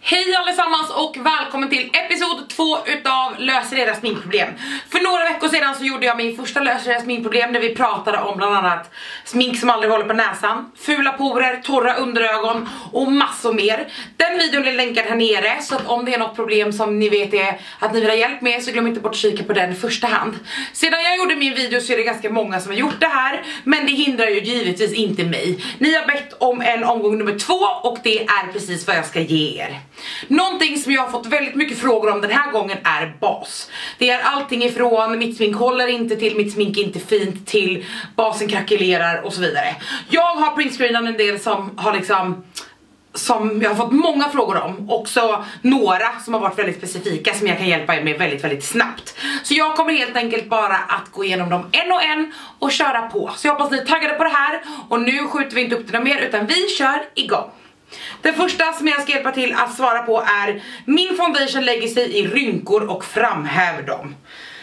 Hej allesammans och välkommen till episod 2 utav Löser era sminkproblem. För några veckor sedan så gjorde jag min första Löser era sminkproblem där vi pratade om bland annat smink som aldrig håller på näsan, fula porer, torra underögon och massor mer. Den videon är länkad här nere, så att om det är något problem som ni vet är att ni vill ha hjälp med så glöm inte bort att kika på den i första hand. Sedan jag gjorde min video så är det ganska många som har gjort det här, men det hindrar ju givetvis inte mig. Ni har bett om en omgång nummer 2 och det är precis vad jag ska ge er. Någonting som jag har fått väldigt mycket frågor om den här gången är bas. Det är allting ifrån mitt smink håller inte till mitt smink är inte fint till basen krackelerar och så vidare. Jag har printscreenat en del som jag har fått många frågor om. Också några som har varit väldigt specifika som jag kan hjälpa er med väldigt, väldigt snabbt. Så jag kommer helt enkelt bara att gå igenom dem en och en och köra på. Så jag hoppas ni är taggade på det här. Och nu skjuter vi inte upp det mer utan vi kör igång. Den första som jag ska hjälpa till att svara på är: min foundation lägger sig i rynkor och framhäver dem.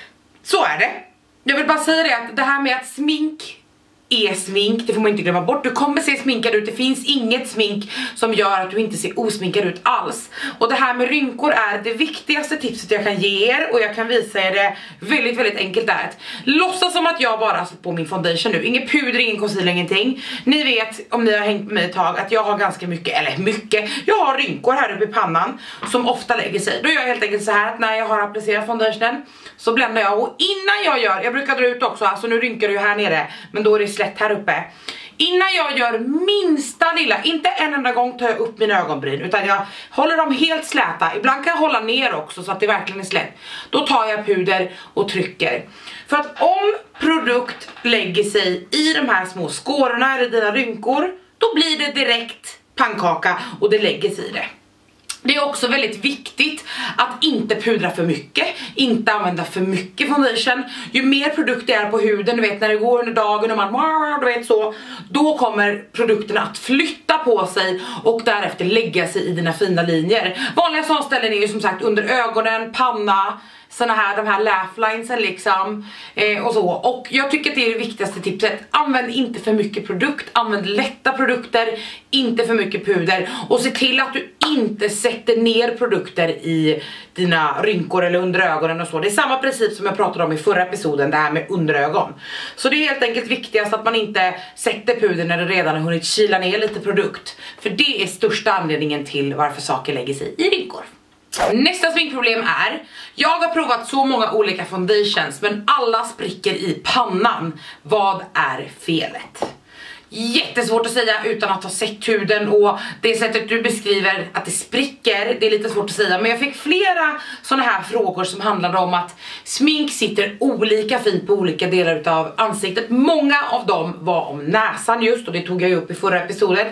Så är det. Jag vill bara säga det att det här med att smink är smink, det får man inte glömma bort. Du kommer se sminkad ut, det finns inget smink som gör att du inte ser osminkad ut alls. Och det här med rynkor är det viktigaste tipset jag kan ge er. Och jag kan visa er det väldigt, väldigt enkelt där. Låtsas som att jag bara har satt på min foundation nu. Inget puder, ingen concealer, ingenting. Ni vet, om ni har hängt med mig ett tag, att jag har ganska mycket, jag har rynkor här uppe i pannan som ofta lägger sig. Då gör jag helt enkelt så här att när jag har applicerat foundationen så bländar jag. Och innan jag brukar dra ut också, alltså nu rynkar det ju här nere, men då är det slätt här uppe. Innan jag gör minsta lilla, inte en enda gång tar jag upp mina ögonbryn, utan jag håller dem helt släta. Ibland kan jag hålla ner också så att det verkligen är slätt. Då tar jag puder och trycker. För att om produkt lägger sig i de här små skårorna eller dina rynkor, då blir det direkt pannkaka och det lägger sig i det. Det är också väldigt viktigt att inte pudra för mycket, inte använda för mycket foundation. Ju mer produkt det är på huden, du vet när det går under dagen och man, du vet så, då kommer produkterna att flytta på sig och därefter lägga sig i dina fina linjer. Vanliga sådana ställen är ju som sagt under ögonen, panna, såna här, de här laugh-linesen liksom och så. Och jag tycker att det är det viktigaste tipset. Använd inte för mycket produkt, använd lätta produkter, inte för mycket puder. Och se till att du inte sätter ner produkter i dina rynkor eller under ögonen och så. Det är samma princip som jag pratade om i förra episoden, det här med underögon. Så det är helt enkelt viktigast att man inte sätter puder när det redan har hunnit kila ner lite produkt. För det är största anledningen till varför saker lägger sig i rynkor. Nästa sminkproblem är: jag har provat så många olika foundations men alla spricker i pannan. Vad är felet? Jättesvårt att säga utan att ha sett huden, och det sättet du beskriver att det spricker, det är lite svårt att säga. Men jag fick flera sådana här frågor som handlade om att smink sitter olika fint på olika delar utav ansiktet. Många av dem var om näsan just, och det tog jag ju upp i förra episoden.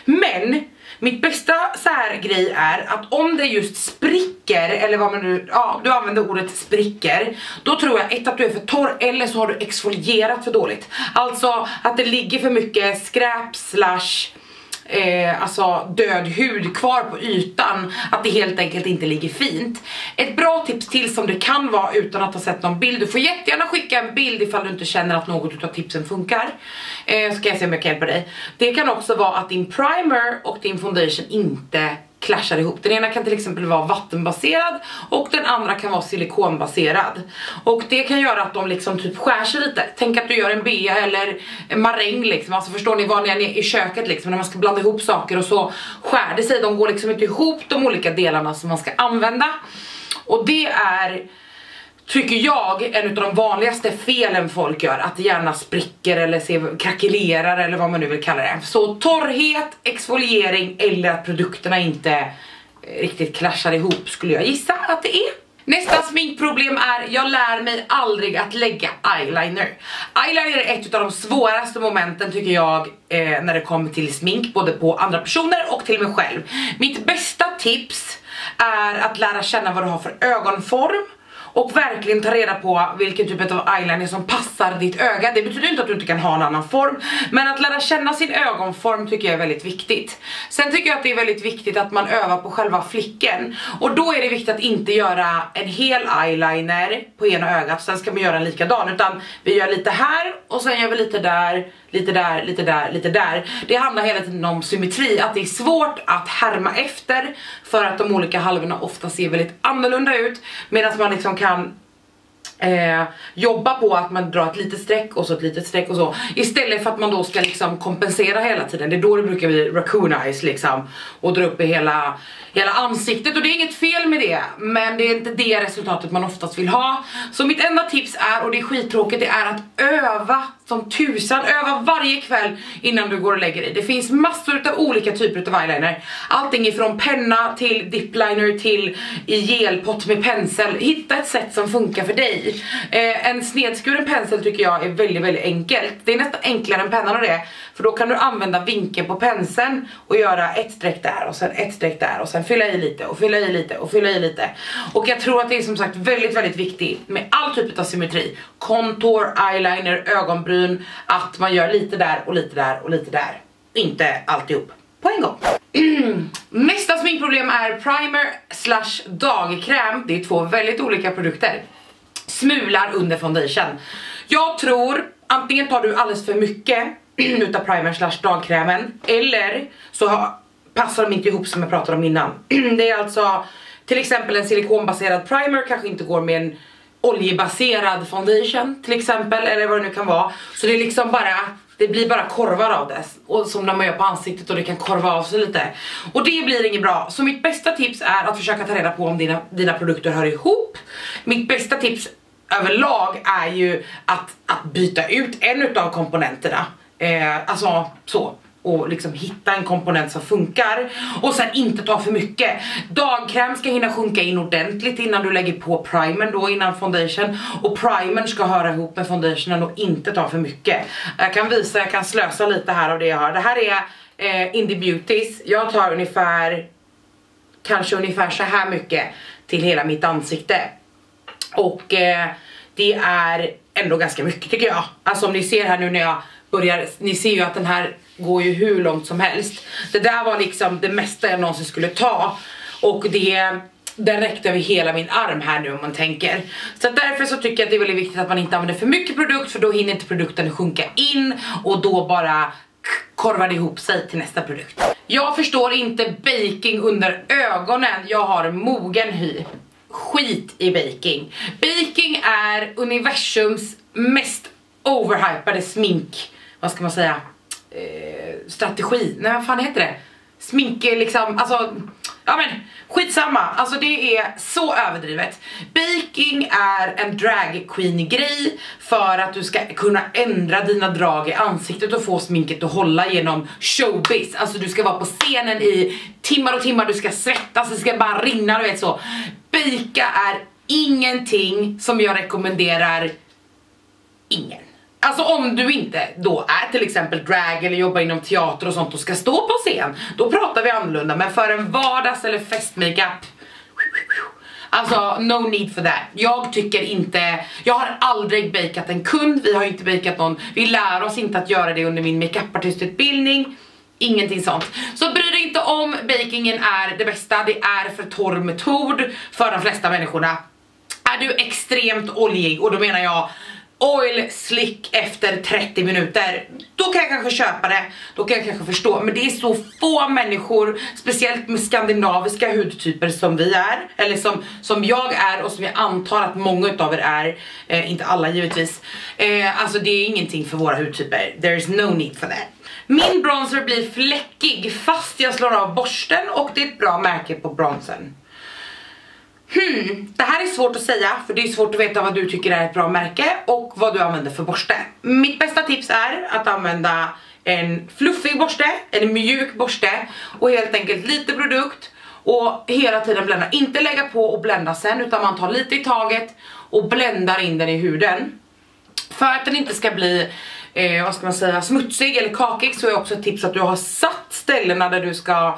Men mitt bästa så här grej är att om det just spricker, eller vad man nu, ja, du använder ordet spricker, då tror jag att du är för torr eller så har du exfolierat för dåligt. Alltså att det ligger för mycket skräp slash alltså död hud kvar på ytan, att det helt enkelt inte ligger fint. Ett bra tips till som det kan vara utan att ha sett någon bild, du får jättegärna skicka en bild ifall du inte känner att något av tipsen funkar, ska jag se om jag kan hjälpa dig. Det kan också vara att din primer och din foundation inte clashar ihop. Den ena kan till exempel vara vattenbaserad och den andra kan vara silikonbaserad. Och det kan göra att de liksom typ skär sig lite. Tänk att du gör en bea eller en maräng liksom. Alltså förstår ni vad ni är i köket liksom, när man ska blanda ihop saker och så skär det sig. De går liksom inte ihop, de olika delarna som man ska använda. Och det är, tycker jag, en av de vanligaste felen folk gör, att det gärna spricker eller krackelerar eller vad man nu vill kalla det. Så torrhet, exfoliering eller att produkterna inte riktigt clashar ihop skulle jag gissa att det är. Nästa sminkproblem är: jag lär mig aldrig att lägga eyeliner. Eyeliner är ett av de svåraste momenten tycker jag när det kommer till smink, både på andra personer och till mig själv. Mitt bästa tips är att lära känna vad du har för ögonform och verkligen ta reda på vilken typ av eyeliner som passar ditt öga. Det betyder inte att du inte kan ha en annan form, men att lära känna sin ögonform tycker jag är väldigt viktigt. Sen tycker jag att det är väldigt viktigt att man övar på själva flicken. Och då är det viktigt att inte göra en hel eyeliner på ena ögat, sen ska man göra en likadan, utan vi gör lite här och sen gör vi lite där, lite där, lite där, lite där. Det handlar hela tiden om symmetri, att det är svårt att härma efter för att de olika halvorna ofta ser väldigt annorlunda ut, medan man liksom kan jobba på att man drar ett litet streck och så ett litet streck och så, istället för att man då ska liksom kompensera hela tiden. Det är då det brukar bli raccoon eyes liksom, och dra upp i hela ansiktet, och det är inget fel med det, men det är inte det resultatet man oftast vill ha. Så mitt enda tips är, och det är skittråkigt, det är att öva som tusan, öva varje kväll innan du går och lägger dig. Det finns massor av olika typer av eyeliner, allting ifrån penna till dipliner till i gelpott med pensel. Hitta ett sätt som funkar för dig. En snedskuren pensel tycker jag är väldigt, väldigt enkelt. Det är nästan enklare än pennan och det, för då kan du använda vinkeln på penseln och göra ett streck där och sen ett streck där och sen fylla i lite och fylla i lite och fylla i lite. Och jag tror att det är som sagt väldigt, väldigt viktigt med all typ av symmetri. Contour, eyeliner, ögonbryn, att man gör lite där och lite där och lite där. Inte alltihop på en gång. Nästa sminkproblem är primer slash dagkräm. Det är två väldigt olika produkter. Smular under foundation. Jag tror antingen tar du alldeles för mycket utav primer slash dagkrämen, eller så passar de inte ihop som jag pratade om innan. Det är alltså till exempel en silikonbaserad primer kanske inte går med en oljebaserad foundation till exempel, eller vad det nu kan vara. Så det är liksom bara, det blir bara korvar av det, och som när man gör på ansiktet, och det kan korva av sig lite. Och det blir inget bra. Så mitt bästa tips är att försöka ta reda på om dina produkter hör ihop. Mitt bästa tips överlag är ju att byta ut en utav komponenterna. Alltså så. Och liksom hitta en komponent som funkar. Och sen inte ta för mycket. Dagkräm ska hinna sjunka in ordentligt innan du lägger på primern då, innan foundation. Och primern ska höra ihop med foundationen och inte ta för mycket. Jag kan visa, jag kan slösa lite här av det jag har. Det här är Indie Beauties. Jag tar kanske ungefär så här mycket till hela mitt ansikte. Och det är ändå ganska mycket tycker jag. Alltså om ni ser här nu när jag börjar, ni ser ju att den här går ju hur långt som helst. Det där var liksom det mesta jag någonsin skulle ta. Och den räckte över hela min arm här nu om man tänker. Så därför så tycker jag att det är väldigt viktigt att man inte använder för mycket produkt, för då hinner inte produkten sjunka in och då bara korvar det ihop sig till nästa produkt. Jag förstår inte baking under ögonen. Jag har mogen hy. Skit i baking. Baking är universums mest overhypade smink, vad ska man säga, strategi. Nej, vad fan heter det? Smink liksom, alltså, ja men skitsamma, alltså det är så överdrivet. Baking är en drag queen grej för att du ska kunna ändra dina drag i ansiktet och få sminket att hålla genom showbiz. Alltså du ska vara på scenen i timmar och timmar, du ska svettas, det ska bara rinna, du vet så. Baka är ingenting som jag rekommenderar ingen. Alltså om du inte då är till exempel drag eller jobbar inom teater och sånt och ska stå på scen, då pratar vi annorlunda. Men för en vardags- eller festmakeup, alltså no need for that. Jag tycker inte, jag har aldrig bakat en kund, vi har inte bakat någon, vi lär oss inte att göra det under min makeupartistutbildning. Ingenting sånt. Så bry dig inte om, bakingen är det bästa, det är för torr metod för de flesta människorna. Är du extremt oljig, och då menar jag oil slick efter 30 minuter, då kan jag kanske köpa det, då kan jag kanske förstå. Men det är så få människor, speciellt med skandinaviska hudtyper som vi är, eller som jag är, och som jag antar att många utav er är, inte alla givetvis. Alltså det är ingenting för våra hudtyper. There is no need for that. Min bronzer blir fläckig fast jag slår av borsten, och det är ett bra märke på bronzern. Det här är svårt att säga, för det är svårt att veta vad du tycker är ett bra märke och vad du använder för borste. Mitt bästa tips är att använda en fluffig borste, en mjuk borste, och helt enkelt lite produkt och hela tiden blända. Inte lägga på och blända sen, utan man tar lite i taget och bländar in den i huden. För att den inte ska bli vad ska man säga, smutsig eller kakig, så är också ett tips att du har satt ställena där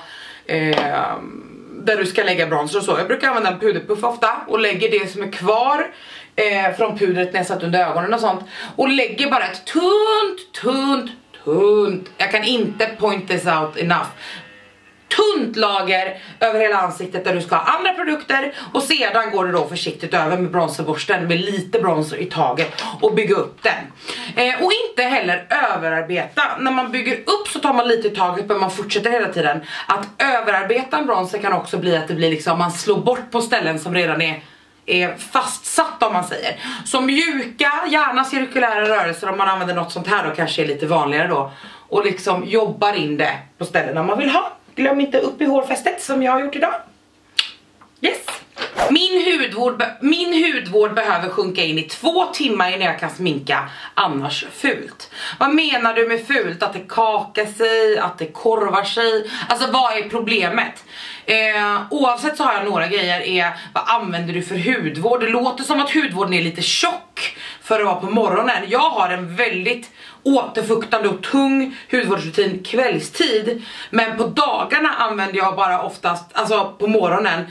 du ska lägga bronzer och så. Jag brukar använda en puderpuff ofta och lägger det som är kvar från pudret när jag satt under ögonen och sånt, och lägger bara ett tunt, jag kan inte point this out enough, tunt lager över hela ansiktet där du ska ha andra produkter. Och sedan går du då försiktigt över med bronzerborsten med lite bronzer i taget och bygga upp den. Och inte heller överarbeta. När man bygger upp så tar man lite i taget, men man fortsätter hela tiden. Att överarbeta en bronzer kan också bli att det blir liksom, man slår bort på ställen som redan är fastsatt, om man säger. Så mjuka, gärna cirkulära rörelser, om man använder något sånt här då kanske är lite vanligare då. Och liksom jobbar in det på ställena man vill ha. Glöm inte upp i hårfästet som jag har gjort idag. Yes. Min hudvård behöver sjunka in i 2 timmar innan jag kan sminka, annars fult. Vad menar du med fult? Att det kakar sig, att det korvar sig? Alltså vad är problemet? Oavsett så har jag några grejer. Vad använder du för hudvård? Det låter som att hudvården är lite tjock för att vara på morgonen. Jag har en väldigt återfuktande och tung hudvårdsrutin kvällstid. Men på dagarna använder jag bara oftast, alltså på morgonen,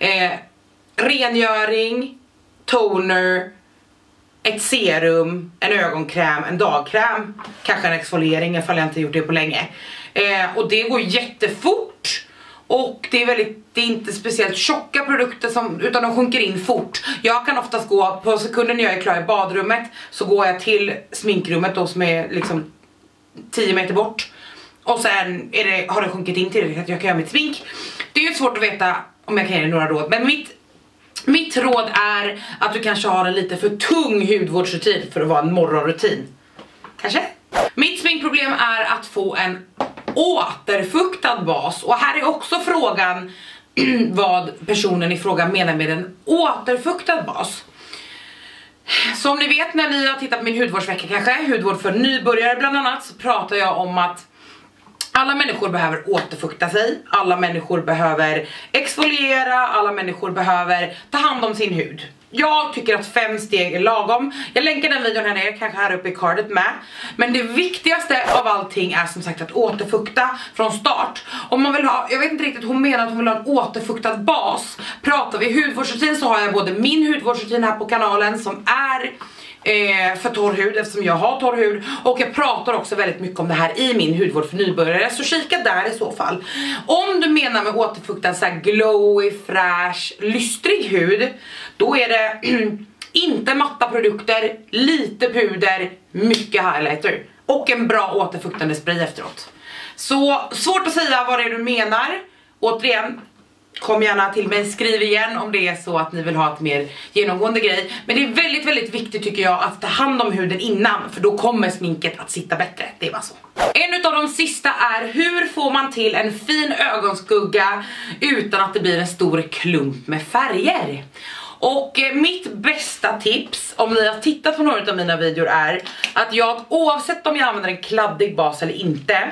rengöring, toner, ett serum, en ögonkräm, en dagkräm, kanske en exfoliering ifall jag inte gjort det på länge. Och det går jättefort. Och det är inte speciellt tjocka produkter utan de sjunker in fort. Jag kan oftast gå på sekunden när jag är klar i badrummet, så går jag till sminkrummet då, som är liksom 10 meter bort. Och sen har det sjunkit in till att jag kan göra mitt smink. Det är ju svårt att veta om jag kan ge några råd, men mitt råd är att du kanske har en lite för tung hudvårdsrutin för att vara en morgonrutin. Kanske? Mitt sminkproblem är att få en återfuktad bas. Och här är också frågan vad personen i fråga menar med en återfuktad bas. Som ni vet när ni har tittat på min hudvårdsvecka kanske, hudvård för nybörjare bland annat, så pratar jag om att alla människor behöver återfukta sig, alla människor behöver exfoliera, alla människor behöver ta hand om sin hud. Jag tycker att 5 steg är lagom. Jag länkar den videon här nere, kanske här uppe i cardet med. Men det viktigaste av allting är som sagt att återfukta från start. Om man vill ha, jag vet inte riktigt, hon menar att hon vill ha en återfuktad bas. Pratar vi hudvårdsrutin så har jag både min hudvårdsrutin här på kanalen som är för torr hud, eftersom jag har torr hud. Och jag pratar också väldigt mycket om det här i min hudvård för nybörjare, så kika där i så fall. Om du menar med återfuktad så här glowy, fräsch, lystrig hud, då är det inte matta produkter, lite puder, mycket highlighter och en bra återfuktande spray efteråt. Så svårt att säga vad det är du menar. Återigen, kom gärna till mig, skriv igen om det är så att ni vill ha ett mer genomgående grej. Men det är väldigt, väldigt viktigt tycker jag att ta hand om huden innan, för då kommer sminket att sitta bättre, det är bara så. En av de sista är, hur får man till en fin ögonskugga utan att det blir en stor klump med färger? Och mitt bästa tips, om ni har tittat på några av mina videor, är att jag, oavsett om jag använder en kladdig bas eller inte,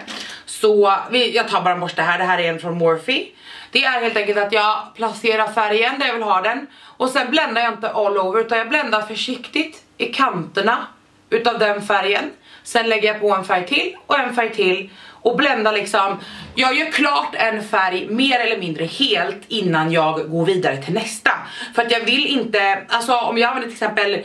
så jag tar bara en borste här, det här är en från Morphe. Det är helt enkelt att jag placerar färgen där jag vill ha den. Och sen bländar jag inte all over, utan jag bländar försiktigt i kanterna utav den färgen. Sen lägger jag på en färg till och en färg till. Och bländar liksom, jag gör klart en färg mer eller mindre helt innan jag går vidare till nästa. För att jag vill inte, alltså om jag använder till exempel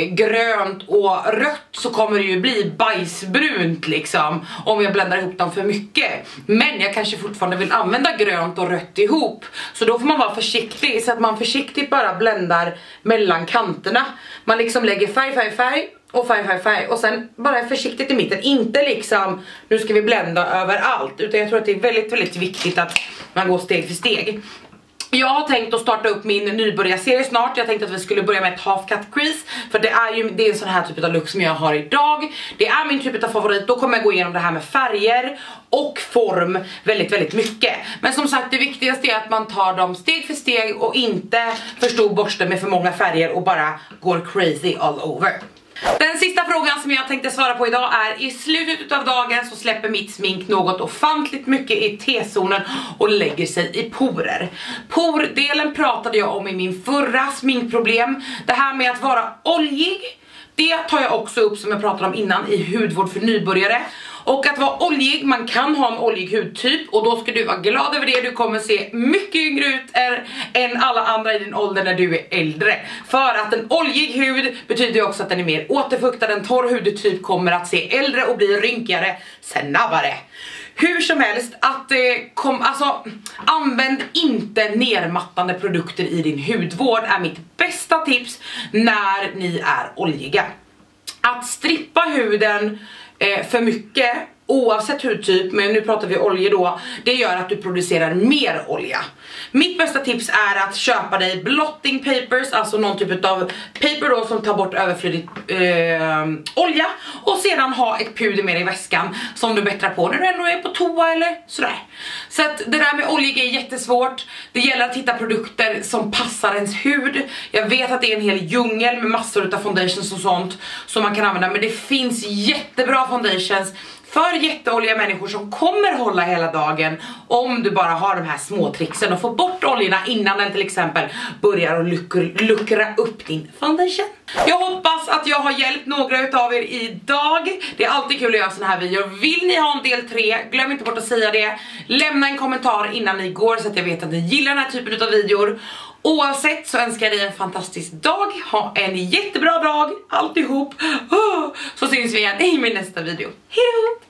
grönt och rött så kommer det ju bli bajsbrunt liksom om jag bländar ihop dem för mycket. Men jag kanske fortfarande vill använda grönt och rött ihop, så då får man vara försiktig, så att man försiktigt bara bländar mellan kanterna. Man liksom lägger färg och färg och sen bara försiktigt i mitten, inte liksom nu ska vi blända överallt, utan jag tror att det är väldigt, väldigt viktigt att man går steg för steg. Jag har tänkt att starta upp min nybörjarserie snart. Jag tänkte att vi skulle börja med ett half cut crease, för det är en sån här typ av look som jag har idag. Det är min typ av favorit. Då kommer jag gå igenom det här med färger och form väldigt, väldigt mycket. Men som sagt, det viktigaste är att man tar dem steg för steg och inte för stor borste med för många färger och bara går crazy all over. Den sista frågan som jag tänkte svara på idag är: i slutet av dagen så släpper mitt smink något ofantligt mycket i T-zonen och lägger sig i porer. Pordelen pratade jag om i min förra sminkproblem. Det här med att vara oljig, det tar jag också upp som jag pratade om innan i hudvård för nybörjare. Och att vara oljig, man kan ha en oljig hudtyp och då ska du vara glad över det. Du kommer se mycket yngre ut än alla andra i din ålder när du är äldre. För att en oljig hud betyder också att den är mer återfuktad. En torr hudtyp kommer att se äldre och bli rynkigare snabbare. Hur som helst, alltså, använd inte nermattande produkter i din hudvård är mitt bästa tips när ni är oljiga. Att strippa huden för mycket, oavsett hudtyp, men nu pratar vi olja då, det gör att du producerar mer olja. Mitt bästa tips är att köpa dig blotting papers, alltså någon typ av paper då som tar bort överflödig olja, och sedan ha ett puder med i väskan som du bättrar på när du ändå är på toa eller sådär. Så att det där med olja är jättesvårt. Det gäller att hitta produkter som passar ens hud. Jag vet att det är en hel djungel med massor av foundations och sånt som man kan använda, men det finns jättebra foundations för jätteoljiga människor som kommer hålla hela dagen om du bara har de här små tricksen och får bort oljorna innan den till exempel börjar att luckra upp din foundation. Jag hoppas att jag har hjälpt några utav er idag. Det är alltid kul att göra såna här videor. Vill ni ha en del 3, glöm inte bort att säga det. Lämna en kommentar innan ni går så att jag vet att ni gillar den här typen av videor. Oavsett så önskar jag dig en fantastisk dag. Ha en jättebra dag alltihop. Så syns vi igen i min nästa video. Hejdå!